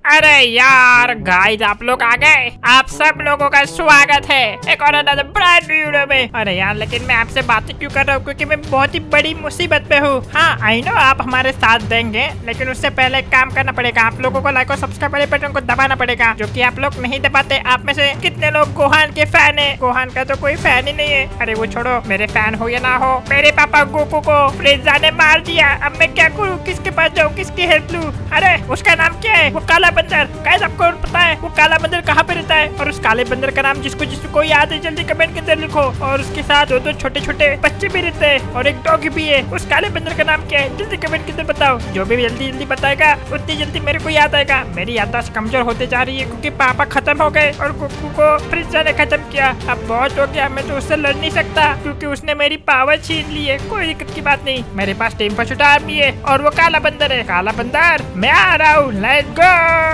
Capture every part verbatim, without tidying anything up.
अरे यार गाइस, आप लोग आ गए। आप सब लोगों का स्वागत है एक और ब्रांड न्यू वीडियो में। अरे यार, लेकिन मैं आपसे बातें क्यों कर रहा हूँ, क्योंकि मैं बहुत ही बड़ी मुसीबत पे हूँ। हाँ आई नो आप हमारे साथ देंगे, लेकिन उससे पहले एक काम करना पड़ेगा। आप लोगों को लाइक और सब्सक्राइब वाले बटन को दबाना पड़ेगा, जो कि आप लोग नहीं दबाते। आप में से कितने लोग गोहान के फैन है? गोहान का तो कोई फैन ही नहीं है। अरे वो छोड़ो, मेरे फैन हो या ना हो, मेरे पापा गोकू को फ्रिजा ने मार दिया। अब मैं क्या करूँ, किसके पास जाऊँ, किसकी हेल्प लूँ? अरे उसका नाम क्या है? वो काला बंदर। गाइस आपको पता है वो काला बंदर कहाँ पे रहता है? और उस काले बंदर का नाम जिसको जिसको याद है जल्दी कमेंट के अंदर लिखो। और उसके साथ दो दो छोटे छोटे बच्चे भी रहते हैं और एक डॉग भी है। उस काले बंदर का नाम क्या है? जल्दी कमेंट के अंदर बताओ। जो भी जल्दी जल्दी बताएगा उतनी जल्दी मेरे को याद आएगा। मेरी याददाश्त कमजोर होते जा रही है, क्योंकि पापा खत्म हो गए और कुकू को फ्रिजा ने खत्म किया। अब बहुत हो गया, मैं तो उससे लड़ नहीं सकता, क्योंकि उसने मेरी पावर छीन ली है। कोई दिक्कत की बात नहीं, मेरे पास टीम पर छुटा भी है और वो काला बंदर है। काला बंदर मैं आ रहा हूँ, लेट्स गो।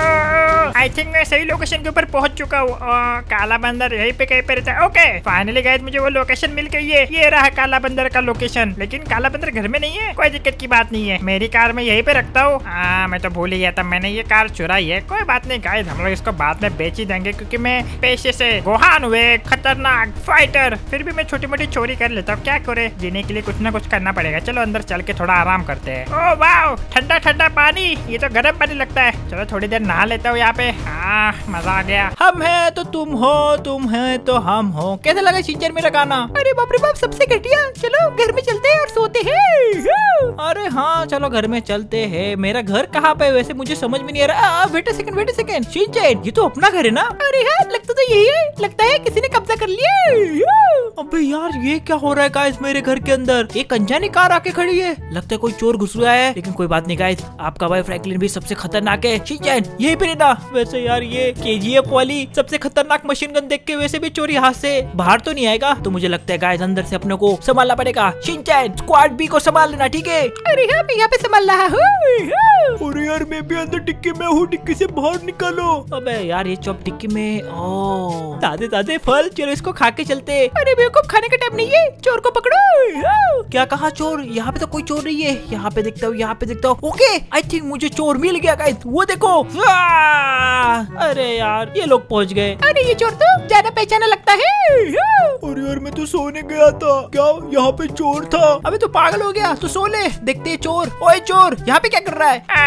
आई थिंक मैं सही लोकेशन के ऊपर पहुंच चुका हूँ। काला बंदर यहीं पे कहीं पे रहता है। ओके फाइनली गाइस, मुझे वो लोकेशन मिल गई है। ये रहा काला बंदर का लोकेशन। लेकिन काला बंदर घर में नहीं है। कोई दिक्कत की बात नहीं है, मेरी कार मैं यहीं पे रखता हूँ। हाँ मैं तो भूल ही गया था, मैंने ये कार चुराई है। कोई बात नहीं गाइस, हम लोग इसको बाद में बेच ही देंगे, क्योंकि मैं पेशे से गोहान हुए खतरनाक फाइटर। फिर भी मैं छोटी मोटी चोरी कर लेता हूँ। क्या करे, जीने के लिए कुछ ना कुछ करना पड़ेगा। चलो अंदर चल के थोड़ा आराम करते हैं। ओह वाह, ठंडा ठंडा पानी, ये तो गर्म पानी लगता है। चलो थोड़ी देर नहा लेता हूँ यहाँ पे। हाँ मजा आ गया। हम है तो तुम हो, तुम है तो हम हो। कैसा लगा शिनचैन मेरा गाना? अरे बाप रे बाप, सबसे घटिया। चलो घर में चलते हैं और सोते हैं। अरे हाँ चलो घर में चलते हैं। मेरा घर कहाँ पे वैसे मुझे समझ में नहीं आ रहा। Wait a second wait a second Shinchan, ये तो अपना घर है ना? अरे हाँ लगता तो यही है। लगता है किसी ने कब्जा कर लिया। अबे यार ये क्या हो रहा है गाइस मेरे घर के अंदर? एक अनजानी कार आके खड़ी है। लगता है कोई चोर घुस रहा है, लेकिन कोई बात नहीं गाइस, आपका भाई फ्रैंकलिन भी सबसे खतरनाक है। शिनचैन यही पे रहना। वैसे यार ये केजीएफ वाली सबसे खतरनाक मशीन गन देख के वैसे भी चोर यहाँ से बाहर तो नहीं आएगा, तो मुझे लगता है गाइस अंदर से अपने को संभालना पड़ेगा। शिनचैन स्क्वाड बी को संभाल लेना, ठीक है? अरे हाँ मैं यहाँ पे संभाल रहा हूँ। अरे यार मैं भी अंदर डिक्की में हूँ, डिक्की से बाहर निकालो। अबे यार ये चॉप डिक्की में, ओ ताजे ताजे फल, चलो इसको खा के चलते। अरे बेवकूफ, खाने का टाइम नहीं है, चोर को पकड़ो। क्या कहा चोर? यहाँ पे तो कोई चोर नहीं है। यहाँ पे देखता हूँ, यहाँ पे देखता हूँ। ओके आई थिंक मुझे चोर मिल गया गाइस, वो देखो। अरे यार ये लोग पहुंच गए। अरे ये चोर तो ज्यादा पहचाना लगता है। अरे यार मैं तो सोने गया था, क्या यहाँ पे चोर था? अबे तो पागल हो गया, तो सो ले, देखते हैं चोर। ओए चोर यहाँ पे क्या कर रहा है?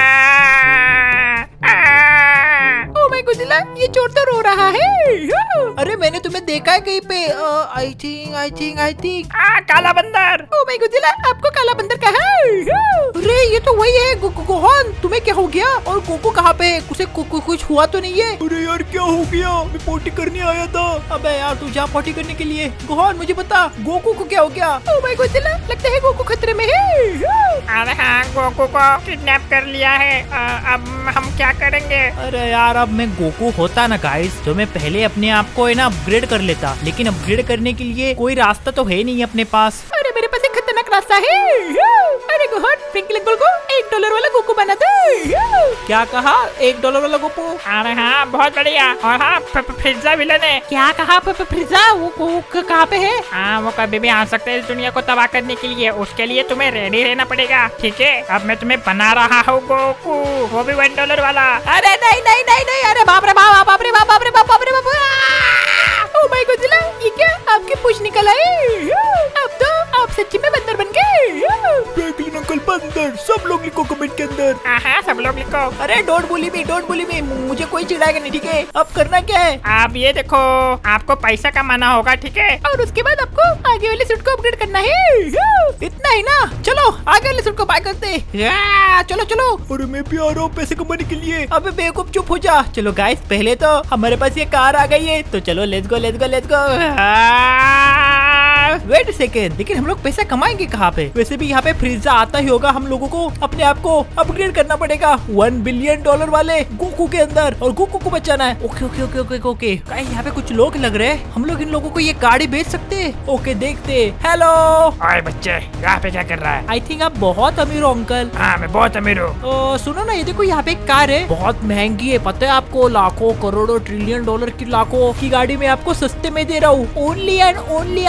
ओ माय गुजिला, ये चोर तो रो रहा है। अरे मैंने तुम्हें देखा है कहीं पे। I think I think I think काला बंदर। ओ माय गुजिला, आपको काला बंदर कहा है? अरे ये तो वही है गो, गो, गोहान। तुम्हें क्या हो गया? और गोकू कहाँ पे? उसे कुछ हुआ तो नहीं है? अरे यार क्या हो गया? मैं पोटी करने आया था। अबे यार तू जा पोटी करने के लिए। गोहान मुझे बता, गोकू को क्या हो गया? ओ माय गुजिला, लगता है गोकू खतरे में है। अरे हाँ, गोकू को किडनैप कर लिया है। आ, अब हम क्या करेंगे? अरे यार अब मैं गोकू होता ना गाइस, तो मैं पहले अपने आप को है ना अपग्रेड कर लेता, लेकिन अपग्रेड करने के लिए कोई रास्ता तो है नहीं अपने पास। अरे मेरे पास एक खतरनाक रास्ता है। अरे गोहान, फ्रैंकलिन अंकल को एक डॉलर वाला गोकू बना दे। क्या कहा? एक डॉलर वाला गोकू? अरे हाँ बहुत बढ़िया। और हाँ फ्रिजा विलन है। क्या कहा? फ्रिजा वो कहाँ पे है? हाँ वो कभी भी आ सकते हैं इस दुनिया को तबाह करने के लिए। उसके लिए तुम्हें रेडी रहना पड़ेगा, ठीक है? अब मैं तुम्हें बना रहा हूँ गोकू, वो भी वन डॉलर वाला। अरे नहीं नहीं नहीं नहीं, अरे बाप रे बाप, बाप रे बाप, बाप रे बाप, बाप रे बाप। ओह माय गॉड, ये क्या आपकी पूंछ निकल आई? अब तो आप सच्ची में बंदर बन गए। फ्रैंकलिन अंकल बंदर, सब लोग लिखो कमेंट के अंदर। हाँ सब लोग लिखो। अरे डोंट बुली मी, डोंट बुली मी, मुझे कोई चिढ़ाएगा नहीं, ठीक है? अब करना क्या है? आप ये देखो, आपको पैसा कमाना होगा, ठीक है? और उसके बाद आपको आगे वाले सूट को अपग्रेड करना है। इतना ही ना? चलो आगे वाले सूट को बाय करते। चलो चलो। अरे मैं भी आ रहा हूँ पैसे कमाने के लिए। अबे बेवकूफ चुप हो जा। चलो गाइस पहले तो हमारे पास ये कार आ गई है, तो चलो let's go let's go let's go. Wait second, लेकिन हम लोग पैसा कमाएंगे कहाँ पे? वैसे भी यहाँ पे फ्रिजा आता ही होगा। हम लोगों को अपने आप को अपग्रेड करना पड़ेगा वन बिलियन डॉलर वाले गोकू के अंदर, और गोकू को बचाना है। Okay okay okay okay okay. यहाँ पे कुछ लोग लग रहे हैं, हम लोग इन लोगों को ये गाड़ी बेच सकते हैं। ओके देखते। हेलो ओए बच्चे, यहाँ पे क्या कर रहा है? आई थिंक आप बहुत अमीर हो अंकल। हाँ मैं बहुत अमीर हूँ। सुनो ना, ये देखो यहाँ पे एक कार है, बहुत महंगी है, पता है आपको? लाखों करोड़ों ट्रिलियन डॉलर की लाखों की गाड़ी में आपको सस्ते में दे रहा हूँ। ओनली एंड ओनली आपको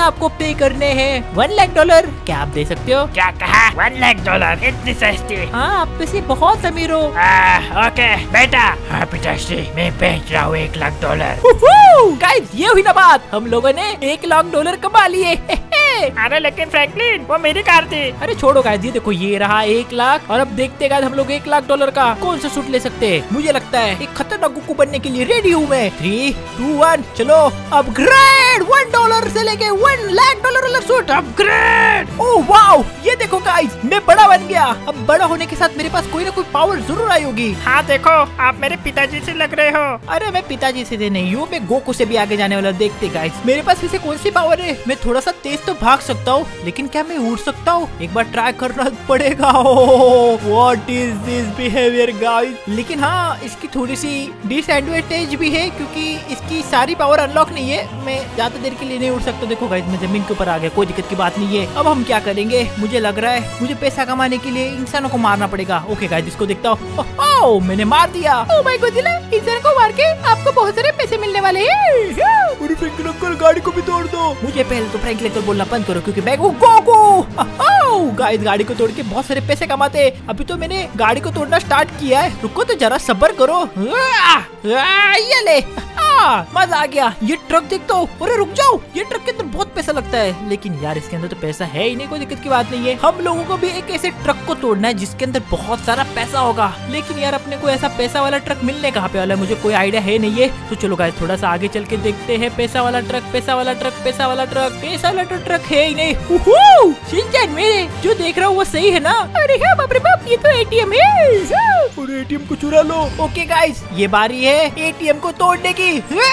पे करने हैं वन लाख डॉलर। क्या आप दे सकते हो? क्या कहा? One lakh dollar? इतनी सस्ती? हाँ, आप वैसे बहुत अमीर हो। आ, ओके बेटा। हाँ पिताश्री, मैं बेच रहा हूँ एक लाख डॉलर। गाइस, ये हुई ना बात, हम लोगों ने एक लाख डॉलर कमा लिए। अरे लेकिन फ्रैंकलिन, वो मेरी कार थी। अरे छोड़ो गाइस, ये देखो ये रहा एक लाख। और अब देखते गाइस हम लोग एक लाख डॉलर का कौन सा सूट ले सकते हैं। मुझे लगता है एक खतरनाक गुक्कू बनने के लिए रेडी हूँ मैं। थ्री टू वन चलो अपग्रेड। वन डॉलर से लेके वन लाख डॉलर वाला सूट अपग्रेड। ओह वाओ, ये देखो गाइस, मैं बड़ा बन गया। अब बड़ा होने के साथ मेरे पास कोई ना कोई पावर जरूर आई होगी। हाँ देखो, आप मेरे पिताजी से लग रहे हो। अरे मैं पिताजी से नहीं हूँ, मैं गोकू से भी आगे जाने वाला। देखते गाइस मेरे पास वैसे कौन सी पावर है। मैं थोड़ा सा तेज तो भाग सकता हूँ, लेकिन क्या मैं उड़ सकता हूँ? एक बार ट्राई करना पड़ेगा। What is this behaviour guys. लेकिन हाँ, इसकी थोड़ी सी डिसएडवांटेज भी है, क्योंकि इसकी सारी पावर अनलॉक नहीं है। मैं ज्यादा देर के लिए नहीं उड़ सकता। देखो गाइस, मैं जमीन के ऊपर आ गया, कोई दिक्कत की बात नहीं है। अब हम क्या करेंगे? मुझे लग रहा है मुझे पैसा कमाने के लिए इंसानों को मारना पड़ेगा। ओके गाइस, इसको देखता हूँ। ओह, मैंने मार दिया। ओह माय गॉड, इंसान को मार के आपको बहुत सारे पैसे मिलने वाले हैं। फ्रैंकलिन अंकल, गाड़ी को भी तोड़ दो। मुझे पहले तो फ्रैंकलिन अंकल बोलना बंद करो, क्योंकि मैं गोकू। गाइस, गाड़ी को तोड़ के बहुत सारे पैसे कमाते। अभी तो मैंने गाड़ी को तोड़ना स्टार्ट किया है, रुको तो जरा सब्र करो। आ, आ, ये ले, मजा आ गया। ये ट्रक देख दो। अरे रुक जाओ, ये ट्रक के अंदर बहुत पैसा लगता है, लेकिन यार इसके अंदर तो पैसा है ही नहीं। कोई दिक्कत की बात नहीं है। हम लोगों को भी एक ऐसे ट्रक को तोड़ना है जिसके अंदर बहुत सारा पैसा होगा। लेकिन यार अपने को ऐसा पैसा वाला ट्रक मिलने कहाँ पे वाला है, मुझे कोई आइडिया है नहीं है। तो चलो गाइस, थोड़ा सा आगे चल के देखते हैं। पैसा वाला ट्रक, पैसा वाला ट्रक, पैसा वाला ट्रक, पैसा वाला तो ट्रक है ही नहीं। शिनचैन, मेरे जो देख रहा हूँ वो सही है ना? अरे हाँ बाप रे बाप, ये तो एटीएम है। और एटीएम को चुरा लो। ओके गाइस, ये बारी है एटीएम को तोड़ने की।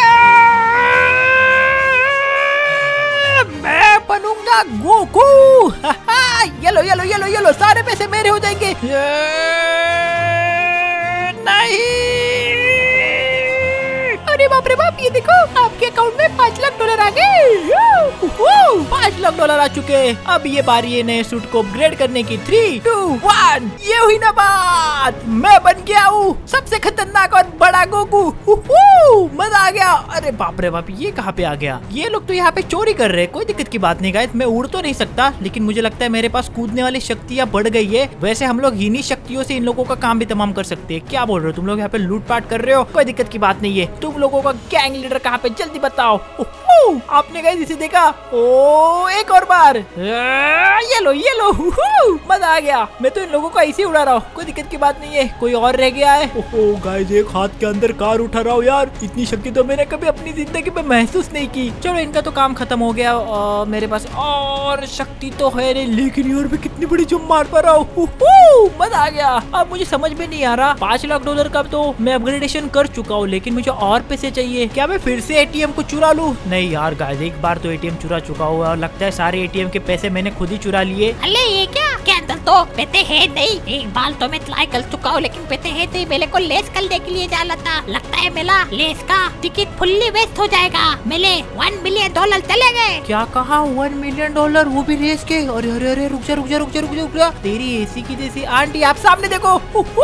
मैं बनूंगा Goku. Yellow yellow yellow yellow, सारे पैसे मेरे हो जाएंगे। नहीं, अरे बाप रे बाप, ये देखो आपके अकाउंट में पाँच लाख डॉलर आ गए। पाँच लाख डॉलर आ चुके हैं। अब ये बारी है नए सूट को अपग्रेड करने की। थ्री टू वन, ये हुई ना बात, मैं बन गया हूँ सबसे खतरनाक और बड़ा गोकू। मजा आ गया। अरे बाप रे बाप, ये कहाँ पे आ गया? ये लोग तो यहाँ पे चोरी कर रहे हैं। कोई दिक्कत की बात नहीं गाइस, मैं उड़ तो नहीं सकता, लेकिन मुझे लगता है मेरे पास कूदने वाली शक्तियाँ बढ़ गई है। वैसे हम लोग इन्हीं शक्तियों से इन लोगों का काम भी तमाम कर सकते हैं। क्या बोल रहे हो तुम लोग? यहाँ पे लूटपाट कर रहे हो? कोई दिक्कत की बात नहीं है। तुम लोगों का गैंग लीडर कहाँ पे, जल्दी बताओ। आपने गाइस इसे देखा? ओ एक और बार, ये लो ये लो, मजा आ गया। मैं तो इन लोगों को ऐसे उड़ा रहा हूँ, कोई दिक्कत की बात नहीं है। कोई और रह गया है? ओहो गाइस, एक हाथ के अंदर कार उठा रहा हूँ यार। इतनी शक्ति तो मैंने कभी अपनी जिंदगी में महसूस नहीं की। चलो इनका तो काम खत्म हो गया। आ, मेरे पास और शक्ति तो है नहीं, लेकिन यार मैं कितनी बड़ी जंप मार पा रहा हूँ। मजा आ गया। अब मुझे समझ में नहीं आ रहा, पाँच लाख डॉलर का तो मैं अपग्रेडेशन कर चुका हूँ, लेकिन मुझे और पैसे चाहिए। क्या मैं फिर से एटीएम को चुरा लूँ? नहीं यार गाइस, एक बार तो एटीएम चुरा चुका हुआ और लगता है सारे एटीएम के पैसे मैंने खुद ही चुरा लिए। अरे ये क्या क्या अंदर तो पैसे है नहीं। एक बार तो मैं ट्राई कर चुका हूँ, लेकिन पैसे है नहीं। मेरे को लेस करने के लिए जाना था। लगता है मेरा लेस का टिकट फुल्ली वेस्ट हो जाएगा। मेरे वन मिलियन डॉलर चले गए। क्या कहा? वन मिलियन डॉलर, वो भी रेस के? अरे अरे अरे, रुक जा रुक जा रुक जा रुक जा रुक जा। तेरी एसी की जैसी आंटी, आप सामने देखो।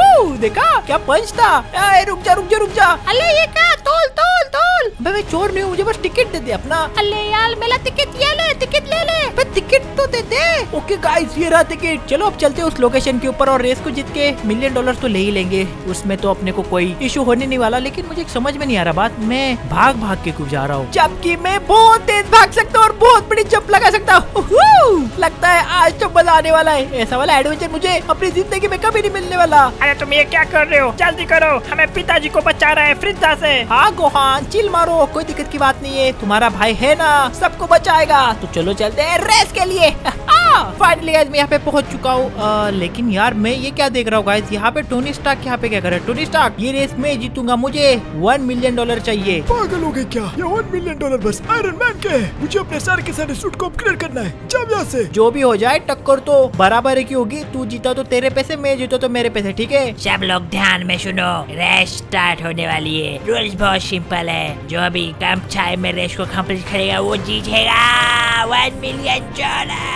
देखा क्या पंच था? रुक जा रुक जा रुक जा। अरे ये क्या? तोल तोल तोल। मैं चोर नहीं हूँ, मुझे बस टिकट दे दे अपना। अरे यार मेरा टिकट ये ले, टिकट ले ले। टिकट तो दे दे। ओके गाइस, ये रहा टिकट। चलो अब चलते हैं उस लोकेशन के ऊपर और रेस को जीत के मिलियन डॉलर तो ले ही लेंगे। उसमें तो अपने को कोई इशू होने नहीं वाला। लेकिन मुझे समझ में नहीं आ रहा बात, मैं भाग भाग के क्यों जा रहा हूँ, जबकि मैं बहुत तेज भाग सकता हूँ और बहुत बड़ी जंप लगा सकता हूँ। लगता है आज तो मजा आने वाला है। ऐसा वाला एडवेंचर मुझे अपनी जिंदगी में कभी नहीं मिलने वाला। अरे तुम ये क्या कर रहे हो? जल्दी करो, हमें पिताजी को बचा रहा है फ्रिजा से। हाँ गोहान, चिल मारो, कोई दिक्कत की बात नहीं है। तुम्हारा भाई है ना, सबको बचाएगा। तो चलो चलते हैं रेस के लिए। फाइनली गाइस, मैं यहाँ पे पहुंच चुका हूँ। लेकिन यार मैं ये क्या देख रहा हूँ गाइस, यहाँ पे टोनी स्टार्क यहाँ पे क्या कर रहा है? टोनी स्टार्क, ये रेस में जीतूंगा, मुझे वन मिलियन डॉलर चाहिए। पागल हो गए क्या? ये वन मिलियन डॉलर बस आयरन मैन के है। मुझे अपने सारे के सारे सूट को अपग्रेड करना है। जब यहाँ से जो भी हो जाए, टक्कर तो बराबर की होगी। तू जीता तो तेरे पैसे, मैं जीता तो मेरे पैसे, ठीक है? सब लोग ध्यान में सुनो, रेस स्टार्ट होने वाली है। रूल्स बहुत सिंपल है, जो भी कम टाइम में रेस को कंप्लीट करेगा वो जीतेगा वन मिलियन डॉलर। हाँ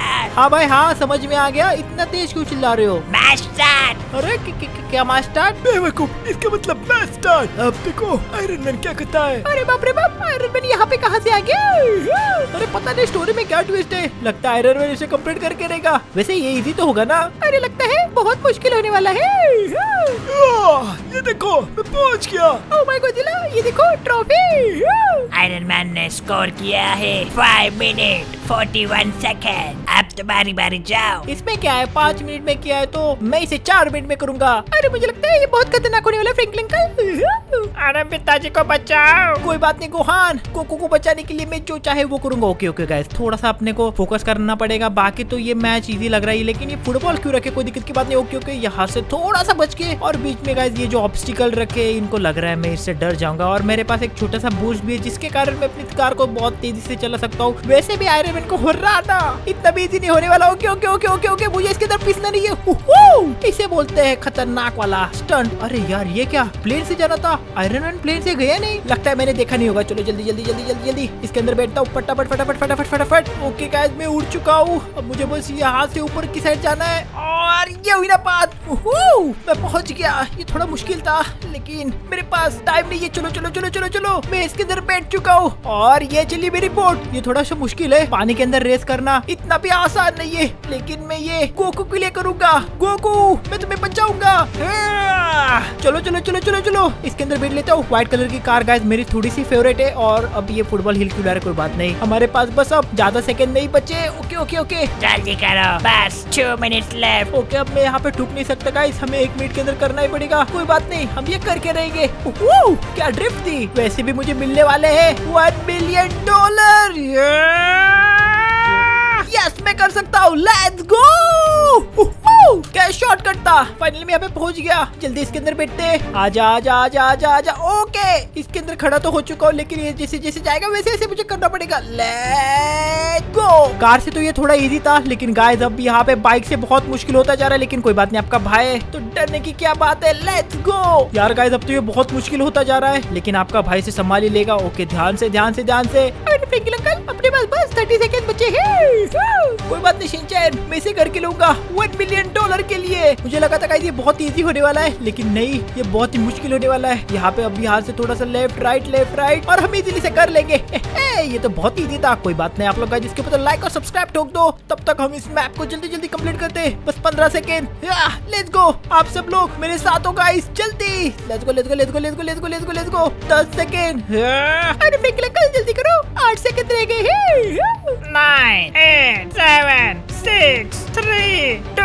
भाई हाँ समझ में आ गया, इतना तेज क्यों चिल्ला रहे हो? मास्टर अरे क- क- क- क्या मास्टर? बेवकूफ, इसका मतलब मास्टर। अब देखो आयरन मैन क्या करता है। अरे बाप रे बाप, आयरन मैन यहाँ पे कहाँ से आ गया? अरे पता नहीं स्टोरी में क्या ट्विस्ट है, लगता है आयरन मैन इसे कंप्लीट करके रहेगा। वैसे ये इजी तो होगा ना? अरे लगता है बहुत मुश्किल होने वाला है। आह, ये देखो मैं पहुंच गया। ओह माय गॉड, ये देखो ट्रॉफी। आयरन मैन ने स्कोर किया है five minute forty one second. अब तुम्हारी बारी, जाओ। इसमें क्या है, पाँच मिनट में किया है तो मैं इसे चार मिनट में करूंगा। अरे मुझे लगता है ये बहुत खतरनाक होने वाला है फ्रैंकलिन अंकल। अरे पिताजी को बचाओ। कोई बात नहीं गोहान, कोको को बचाने के लिए मैं जो चाहे वो करूंगा। ओके ओके गाइस, थोड़ा सा अपने को फोकस करना पड़ेगा। बाकी तो ये मैच इजी लग रहा है, लेकिन ये फुटबॉल क्यों रखे, कोई दिक्कत की बात नहीं। ओके ओके, यहाँ से थोड़ा सा बच के, और बीच में गाइस ये जो ऑब्स्टिकल रखे इनको लग रहा है मैं इससे डर जाऊंगा। और मेरे पास एक छोटा सा बूस्ट भी है जिसके कारण मैं अपनी कार को बहुत तेजी से चला सकता हूँ। वैसे भी आयरन मैन को हो रहा था, इतना भी इजी नहीं होने वाला। Okay okay okay okay okay, मुझे इसके अंदर पिसना नहीं है। इसे बोलते हैं खतरनाक वाला स्टंट। अरे यार ये क्या, प्लेन से जाना था, आयरन मैन प्लेन से गया नहीं, लगता है मैंने देखा नहीं होगा। चलो जल्दी जल्दी जल्दी जल्दी जल्दी इसके अंदर बैठता हूँ, फटाफट फटाफट फटाफट फटाफट। ओके गाइस, मैं उड़ चुका हूँ, अब मुझे बस यहाँ से ऊपर की साइड जाना है। और ये हुई ना बात, मैं पहुंच गया। ये थोड़ा मुश्किल था लेकिन मेरे पास टाइम नहीं है। चलो चलो चलो चलो चलो, मैं इसके अंदर बैठ चुका हूँ और ये चली मेरी बोट। ये थोड़ा सा मुश्किल है, पानी के अंदर रेस करना इतना भी आसान नहीं है, लेकिन मैं ये गोकू के लिए करूंगा। गोकू, मैं तुम्हें बचाऊंगा। चलो चलो चलो चलो चलो, इसके अंदर बैठ लेता हूँ। व्हाइट कलर की कार गाइस मेरी थोड़ी सी फेवरेट है। और अब ये फुटबॉल हिल क्यों, कोई बात नहीं, हमारे पास बस अब ज्यादा सेकंड नहीं बचे। ओके ओके ओके, जल्दी करो, बस टू मिनट्स लेफ्ट। ओके अब मैं यहाँ पे ठुक नहीं सकता गाइस, हमें एक मिनट के अंदर करना ही पड़ेगा। कोई बात नहीं, हम ये करके रहेंगे। ओह, क्या ड्रिफ्ट थी। वैसे भी मुझे मिलने वाले हैं वन मिलियन डॉलर। यस, मैं कर सकता हूँ। Let's go. क्या शॉर्टकट था, फाइनली मैं यहाँ पे पहुंच गया। जल्दी इसके अंदर बैठते, आजा आजा आजा आजा आजा। ओके, इसके अंदर खड़ा तो हो चुका हूँ, लेकिन ये जैसे जैसे जाएगा वैसे वैसे मुझे करना पड़ेगा। Let's go. कार से तो ये थोड़ा इजी था, लेकिन गाइस अब यहाँ पे बाइक से बहुत मुश्किल होता जा रहा है। लेकिन कोई बात नहीं, आपका भाई है तो डरने की क्या बात है। Let's go. यार गाइस अब तो ये बहुत मुश्किल होता जा रहा है, लेकिन आपका भाई से संभाल ही लेगा। ओके, ध्यान से ध्यान से ध्यान से। फ्रैंकलिन अंकल, अपने पास बस थर्टी सेकंड बचे हैं। कोई बात नहीं शिनचैन, मैं इसे करके लूंगा वन मिलियन डॉलर के लिए। मुझे लगा था गाइस ये बहुत इजी होने वाला है, लेकिन नहीं, ये बहुत ही मुश्किल होने वाला है। यहाँ पे अब यहाँ से थोड़ा सा लेफ्ट राइट लेफ्ट राइट, और हम इजीली से कर लेंगे। ये तो बहुत इजी था। कोई बात नहीं, आप लोग गाइस इसके ऊपर लाइक और सब्सक्राइब ठोक दो। तब तक हम इस मैप को जल्दी जल्दी कंप्लीट करते हैं। बस पंद्रह सेकेंड। लेट्स गो, आप सब लोग मेरे साथ हो गाइस, जल्दी। Let's go let's go let's go let's go let's go let's go let's go. दस सेकेंड। अरे फ्रैंकलिन अंकल जल्दी करो, आठ सेकेंड रह गए हैं। Nine eight seven six three two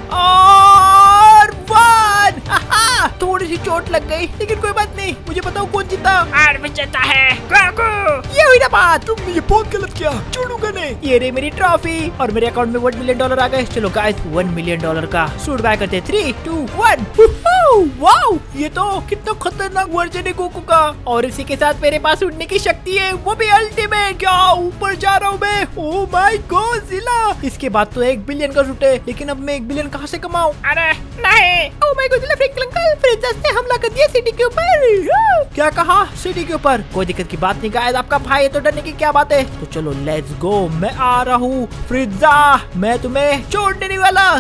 और वन। थोड़ी सी चोट लग गई, लेकिन कोई बात नहीं। मुझे बताओ कौन जीता। और विजेता है गोकू। ये हुई ना बात, तुमने ये बहुत गलत किया, छोड़ूंगा नहीं। ये रे मेरी ट्रॉफी, और मेरे अकाउंट में वन मिलियन डॉलर आ गए। चलो गाइस, वन मिलियन डॉलर का सूट बाय करते। Three two one. वाओ, ये तो कितना खतरनाक वर्जन है गोकू का। और इसी के साथ मेरे पास उड़ने की शक्ति है, वो भी अल्टीमेट। क्या ऊपर जा रहा हूँ मैं। ओह माय गॉड जिला। इसके बाद तो एक बिलियन का सूट है, लेकिन अब मैं एक बिलियन कहाँ से कमाऊँ। अरे नहीं। Oh my god, Franklin uncle, princess ने हमला कर दिया सिटी के ऊपर। क्या कहा, सिटी के ऊपर? कोई दिक्कत की बात नहीं गाइस, आपका भाई है तो डरने की क्या बात है। तो चलो लेट्स गो, मैं आ रहा हूँ फ्रिजा, मैं तुम्हें छोड़ने नहीं वाला।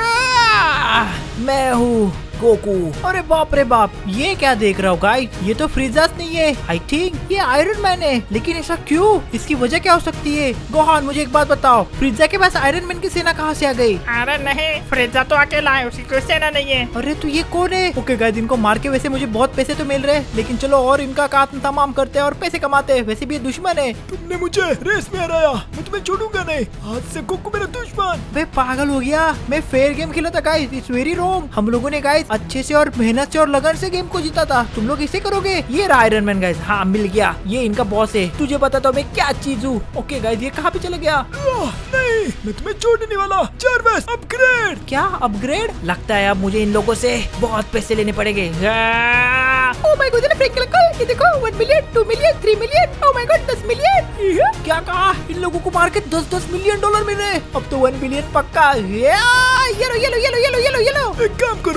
मैं हूँ गोकू। अरे बाप रे बाप, ये क्या देख रहा हूँ गाइस, ये तो फ्रीजास नहीं है, आई थिंक ये आयरन मैन है। लेकिन ऐसा क्यों, इसकी वजह क्या हो सकती है? गोहान मुझे एक बात बताओ, फ्रीजा के पास आयरन मैन की सेना कहाँ से आ गई? अरे नहीं, फ्रीजा तो अकेला है, उसकी कोई सेना नहीं है। अरे तो ये कौन है? ओके गाइस, इनको मार के वैसे मुझे बहुत पैसे तो मिल रहे हैं, लेकिन चलो और इनका काम तमाम करते हैं और पैसे कमाते हैं। वैसे भी ये दुश्मन है। तुमने मुझे रेस में हराया, मैं तुम्हें छोड़ूंगा नहीं। आज से गोकू मेरा दुश्मन। वे पागल हो गया, मैं फेयर गेम खेला था गाइस, इट्स वेरी रॉन्ग। हम लोगों ने गाइस अच्छे से और मेहनत से और लगन से गेम को जीता था, तुम लोग इसे करोगे? ये रहा आयरन मैन गाइस, हाँ मिल गया, ये इनका बॉस है। तुझे पता तो मैं क्या चीज हूँ। ओके गाइस, ये कहाँ पे चला गया? नहीं, मैं तुम्हें छोड़ने नहीं वाला। चार्वेस अपग्रेड। क्या अपग्रेड? लगता है अब मुझे इन लोगों से बहुत पैसे लेने पड़ेंगे। Oh my god, Franklin uncle, ये देखो one million, two million, three million, oh my god दस मिलियन। क्या कहा? इन लोगों को मार के दस दस मिलियन डॉलर मिल रहे। अब तो वन बिलियन पक्का। Yellow yellow yellow yellow yellow yellow. एक काम करो,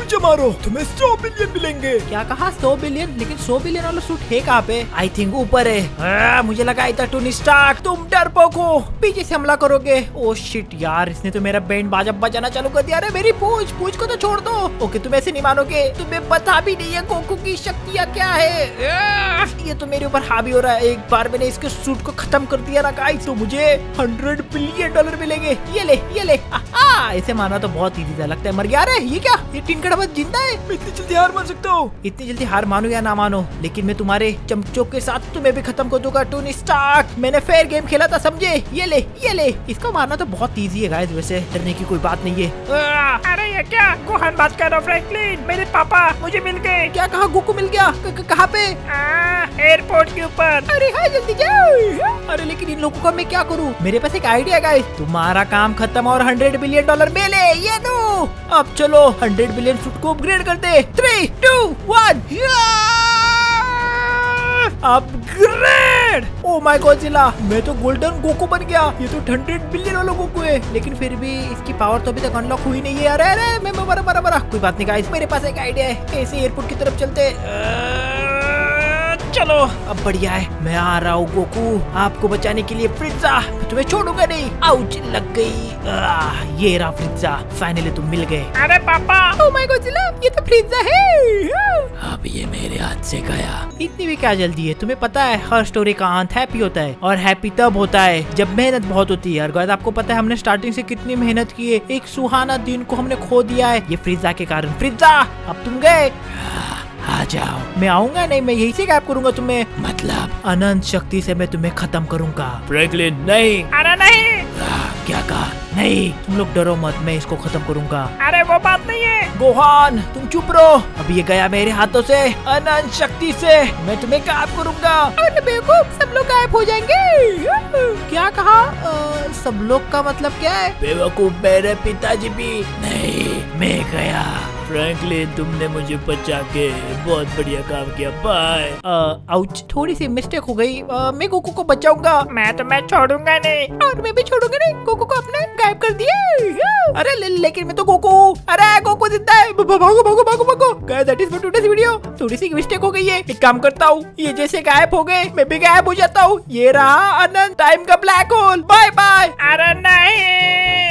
नीचे मारो, तुम्हें सौ बिलियन मिलेंगे। क्या कहा? सौ बिलियन? लेकिन सौ बिलियन वाला सूट है कहाँ पे? आई थिंक ऊपर है। आ, मुझे लगा था टोनी स्टार्क तुम डरपोक हो, पीछे से हमला करोगे। ओ शिट यार, इसने तो मेरा बैंड बाजा बजाना चालू कर दिया। अरे मेरी पूछ पूछ को तो छोड़ दो। ओके तुम ऐसे नहीं मानोगे, तुम्हें पता भी नहीं है गोकू की शक्तियाँ क्या है। आ, ये तो मेरे ऊपर हावी हो रहा है। एक बार मैंने इसके सूट को खत्म कर दिया ना गाइस, तो मुझे हंड्रेड बिलियन डॉलर मिलेंगे। ये ले ये ले। आ, ऐसे माना तो बहुत इजी था, लगता है मर गया। रे ये क्या? ये टीन का डब्बा जिंदा है? मैं इतनी जल्दी हार मान सकता हूँ? इतनी जल्दी हार मानो या ना मानो, लेकिन मैं तुम्हारे चमचों के साथ तुम्हें भी खत्म कर दूंगा टोनी स्टार्क। मैंने फेयर गेम खेला था, समझे? ये ले ये ले। इसका मारना तो बहुत इजी है गाइस, वैसे डरने की कोई बात नहीं है। आ, अरे ये क्या? गोहान बात कर रहा हूँ फ्रैंकलिन, मेरे पापा मुझे मिल गए। क्या कहा? गोकू मिल गया? कहाँ पे? एयरपोर्ट के ऊपर। अरे हाँ जल्दी जाओ। अरे लेकिन इन लोगों का मैं क्या करूँ? मेरे पास एक आइडिया गाइस, तुम्हारा काम खत्म और हंड्रेड बिलियन डॉलर मिले। ये दो। अब चलो हंड्रेड बिलियन सूट को अपग्रेड करते। Three two one upgrade. Oh my Godzilla, मैं तो गोल्डन गोकू बन गया। ये तो हंड्रेड बिलियन वाला गोकू है, लेकिन फिर भी इसकी पावर तो अभी तक अनलॉक हुई नहीं है। अरे अरे मैं मरा मरा मरा। कोई बात नहीं गाइस, मेरे पास एक आइडिया है। ऐसे एयरपोर्ट की तरफ चलते। चलो अब बढ़िया है, मैं आ रहा हूँ गोकू आपको बचाने के लिए। फ्रिट्जा मैं तुम्हें छोड़ूंगा नहीं। आउच लग गई। आ, ये रहा फ्रिट्जा, फाइनली तुम मिल गए। अरे पापा, ओह माय गॉडजिला, ये तो फ्रिट्जा है। अब ये मेरे हाथ से गया। इतनी भी क्या जल्दी है? तुम्हें पता है हर स्टोरी का अंत हैप्पी होता है, और हैप्पी तब होता है जब मेहनत बहुत होती है। और आपको पता है हमने स्टार्टिंग से कितनी मेहनत की है, एक सुहाना दिन को हमने खो दिया है ये फ्रिट्जा के कारण। फ्रिट्जा अब तुम गए। आ जाओ। मैं आऊंगा नहीं, मैं यही से गायब करूंगा तुम्हें। मतलब अनंत शक्ति से मैं तुम्हें खत्म करूंगा। फ्रैंकलिन नहीं। अरे नहीं। आ, क्या कहा? नहीं तुम लोग डरो मत, मैं इसको खत्म करूंगा। अरे वो बात नहीं है। गोहान तुम चुप रहो, अब ये गया मेरे हाथों से। अनंत शक्ति से मैं तुम्हें गायब करूंगा। अरे बेवकूफ, सब लोग गायब हो जाएंगे। क्या कहा? आ, सब लोग का मतलब क्या है? बेवकूफ मेरे पिताजी भी नहीं। मैं गया। फ्रैंकलिन तुमने मुझे बचा के बहुत बढ़िया काम किया। बाय। आउच, थोड़ी सी मिस्टेक हो गई। आ, मैं गोकू को बचाऊंगा। मैं तो मैं छोड़ूंगा नहीं। और मैं भी छोड़ूंगा नहीं। गोकू को अपने गायब कर दिया। अरे ले, लेकिन मैं तो गोकू। अरे गोकू जिंदा है। भागो भागो भागो भागो। Guys that is for today's video. थोड़ी सी मिस्टेक हो गई है। एक काम करता हूँ, ये जैसे गायब हो गए मैं भी गायब हो जाता हूँ। ये रहा अनंत टाइम का ब्लैक होल। Bye bye. अरे नहीं।